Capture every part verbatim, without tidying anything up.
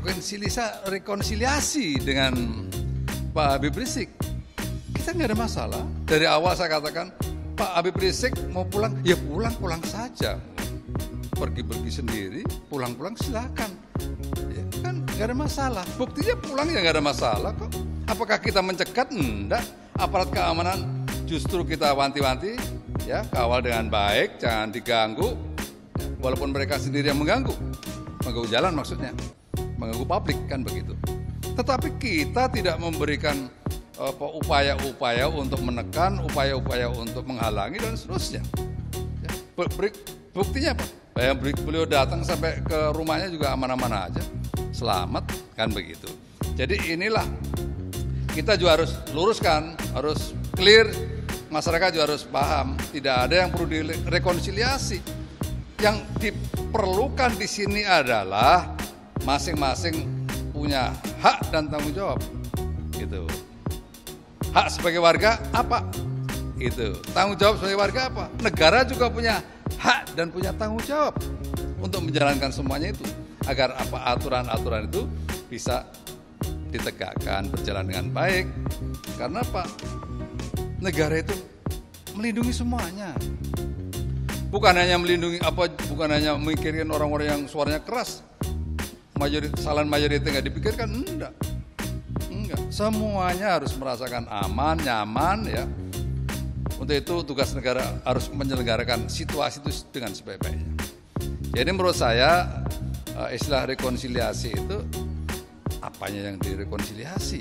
rekonsiliasi, rekonsiliasi dengan Pak Habib Rizik. Kita nggak ada masalah. Dari awal saya katakan, Pak Habib Rizik mau pulang, ya pulang-pulang saja. Pergi-pergi sendiri, pulang-pulang silakan. Ya, kan nggak ada masalah. Buktinya pulang ya nggak ada masalah kok. Apakah kita mencegat? Enggak. Aparat keamanan justru kita wanti-wanti, ya kawal dengan baik, jangan diganggu. Walaupun mereka sendiri yang mengganggu, mengganggu jalan maksudnya, mengganggu publik kan begitu. Tetapi kita tidak memberikan apa, upaya-upaya untuk menekan, upaya-upaya untuk menghalangi dan seterusnya. Ya, buktinya apa? Yang beliau datang sampai ke rumahnya juga aman-aman aja, selamat kan begitu. Jadi inilah kita juga harus luruskan, harus clear, masyarakat juga harus paham. Tidak ada yang perlu direkonsiliasi. Yang diperlukan di sini adalah masing-masing punya hak dan tanggung jawab. Gitu. Hak sebagai warga apa? Gitu. Tanggung jawab sebagai warga apa? Negara juga punya hak dan punya tanggung jawab untuk menjalankan semuanya itu agar apa aturan-aturan itu bisa ditegakkan, berjalan dengan baik. Karena apa? Negara itu melindungi semuanya. Bukan hanya melindungi apa, bukan hanya memikirkan orang-orang yang suaranya keras, majorit, kesalahan mayoritas nggak dipikirkan, enggak, enggak. Semuanya harus merasakan aman, nyaman, ya. Untuk itu tugas negara harus menyelenggarakan situasi itu dengan sebaik-baiknya. Jadi menurut saya istilah rekonsiliasi itu apanya yang direkonsiliasi?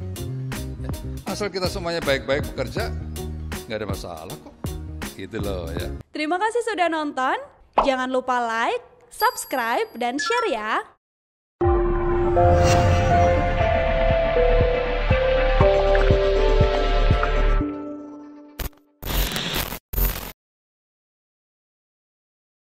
Asal kita semuanya baik-baik bekerja, nggak ada masalah kok. Gitu loh ya. Terima kasih sudah nonton. Jangan lupa like, subscribe, dan share ya.